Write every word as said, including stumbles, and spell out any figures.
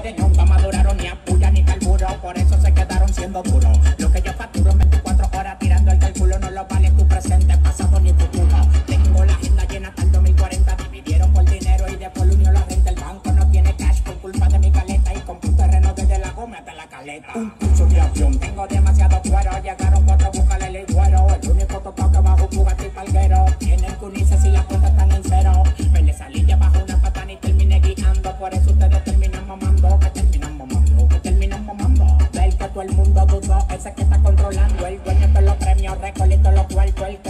ustedes nunca maduraron ni a puya ni carburo, por eso se quedaron siendo duros. Lo que yo facturo en veinticuatro horas tirando el cálculo no lo vale tu presente, pasado ni futuro. Tengo la agenda llena hasta el dos mil cuarenta, dividieron por dinero y después lo unió la renta. El banco no tiene cash por culpa de mi caleta y compré un terreno desde la goma hasta la caleta. Un curso de avión, tengo demasiado cuero, llegaron cuatro, búscale el güero. El único tocado que bajo Bugatti palguero, tienen cunices y las cuentas están en cero. Me le salí de bajo una patana y terminé guiando, por eso ustedes terminan mamando, que terminan mamando, que terminan mamando. Del que todo el mundo dudó, ese que está controlando, el dueño de los premios, recolecto los cuartos, el